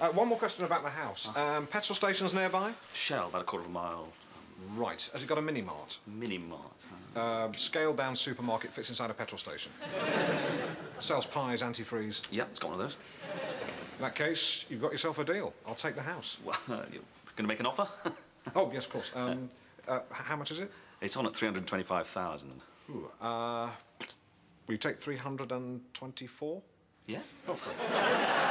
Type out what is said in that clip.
One more question about the house. Petrol stations nearby? Shell, about a quarter of a mile. Right. Has it got a mini-mart? Mini-mart. Scaled-down supermarket fits inside a petrol station. Sells pies, antifreeze. Yep, it's got one of those. In that case, you've got yourself a deal. I'll take the house. Well, you're going to make an offer? Oh, yes, of course. How much is it? It's on at 325,000. Ooh, will you take 324? Yeah? Oh, cool.